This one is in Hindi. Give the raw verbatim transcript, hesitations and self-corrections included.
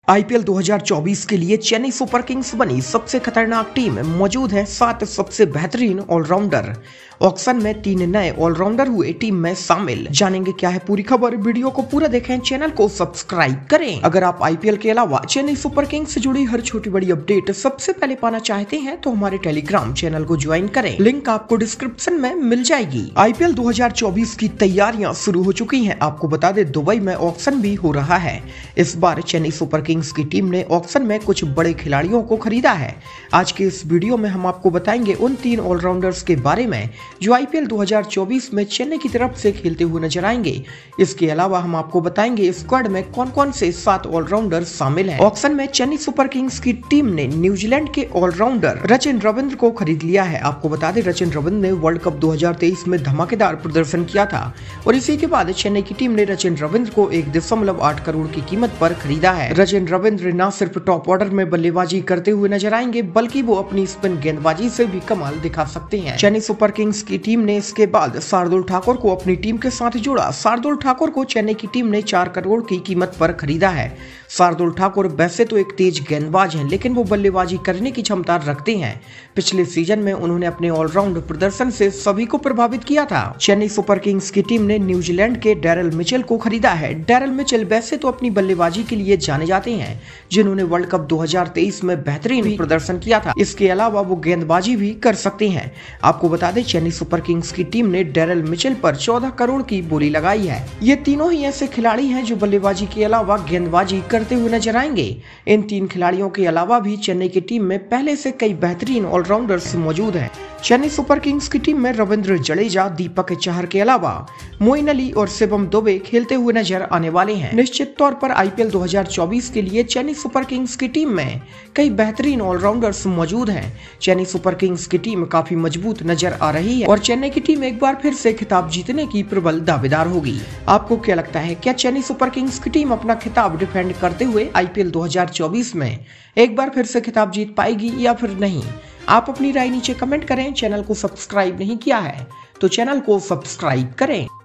आईपीएल दो हज़ार चौबीस के लिए चेन्नई सुपर किंग्स बनी सबसे खतरनाक टीम। मौजूद है सात सबसे बेहतरीन ऑलराउंडर। ऑक्शन में तीन नए ऑलराउंडर हुए टीम में शामिल। जानेंगे क्या है पूरी खबर, वीडियो को पूरा देखें, चैनल को सब्सक्राइब करें। अगर आप आईपीएल के अलावा चेन्नई सुपर किंग्स से जुड़ी हर छोटी बड़ी अपडेट सबसे पहले पाना चाहते हैं तो हमारे टेलीग्राम चैनल को ज्वाइन करें, लिंक आपको डिस्क्रिप्शन में मिल जाएगी। आईपीएल दो हज़ार चौबीस की तैयारियां शुरू हो चुकी हैं। आपको बता दें दुबई में ऑक्शन भी हो रहा है। इस बार चेन्नई सुपर किंग्स की टीम ने ऑक्शन में कुछ बड़े खिलाड़ियों को खरीदा है। आज के इस वीडियो में हम आपको बताएंगे उन तीन ऑलराउंडर्स के बारे में जो आईपीएल दो हज़ार चौबीस में चेन्नई की तरफ से खेलते हुए नजर आएंगे। इसके अलावा हम आपको बताएंगे स्क्वाड में कौन कौन से सात ऑलराउंडर शामिल हैं। ऑक्शन में चेन्नई सुपर किंग्स की टीम ने न्यूजीलैंड के ऑलराउंडर रचिन रविंद्र को खरीद लिया है। आपको बता दें रचिन रविंद्र ने वर्ल्ड कप दो हज़ार तेईस में धमाकेदार प्रदर्शन किया था और इसी के बाद चेन्नई की टीम ने रचिन रविंद्र को एक दशमलव आठ करोड़ की कीमत पर खरीदा है। रचिन रविंद्र न सिर्फ टॉप ऑर्डर में बल्लेबाजी करते हुए नजर आएंगे बल्कि वो अपनी स्पिन गेंदबाजी से भी कमाल दिखा सकते हैं। चेन्नई सुपर किंग्स की टीम ने इसके बाद शार्दुल ठाकुर को अपनी टीम के साथ जोड़ा। शार्दुल ठाकुर को चेन्नई की टीम ने चार करोड़ की कीमत पर खरीदा है। शार्दुल ठाकुर वैसे तो एक तेज गेंदबाज हैं, लेकिन वो बल्लेबाजी करने की क्षमता रखते हैं। पिछले सीजन में उन्होंने अपने ऑलराउंड प्रदर्शन से सभी को प्रभावित किया था। चेन्नई सुपर किंग्स की टीम ने न्यूजीलैंड के डैरल मिचेल को खरीदा है। डैरल मिचेल वैसे तो अपनी बल्लेबाजी के लिए जाने जाते हैं, जिन्होंने वर्ल्ड कप दो हज़ार तेईस में बेहतरीन प्रदर्शन किया था। इसके अलावा वो गेंदबाजी भी कर सकते हैं। आपको बता दें चेन्नई सुपर किंग्स की टीम ने डैरल मिचेल पर चौदह करोड़ की बोली लगाई है। ये तीनों ही ऐसे खिलाड़ी हैं जो बल्लेबाजी के अलावा गेंदबाजी करते हुए नजर आएंगे। इन तीन खिलाड़ियों के अलावा भी चेन्नई की टीम में पहले से कई बेहतरीन ऑलराउंडर्स मौजूद हैं। चेन्नई सुपर किंग्स की टीम में रविंद्र जडेजा, दीपक चहर के अलावा मोइन अली और शिवम दुबे खेलते हुए नजर आने वाले हैं। निश्चित तौर पर आईपीएल दो हज़ार चौबीस के लिए चेन्नई सुपर किंग्स की टीम में कई बेहतरीन ऑलराउंडर्स मौजूद हैं। चेन्नई सुपर किंग्स की टीम काफी मजबूत नजर आ रही है और चेन्नई की टीम एक बार फिर से खिताब जीतने की प्रबल दावेदार होगी। आपको क्या लगता है, क्या चेन्नई सुपर किंग्स की टीम अपना खिताब डिफेंड करते हुए आईपीएल दो हज़ार चौबीस में एक बार फिर से खिताब जीत पाएगी या फिर नहीं? आप अपनी राय नीचे कमेंट करें। चैनल को सब्सक्राइब नहीं किया है तो चैनल को सब्सक्राइब करें।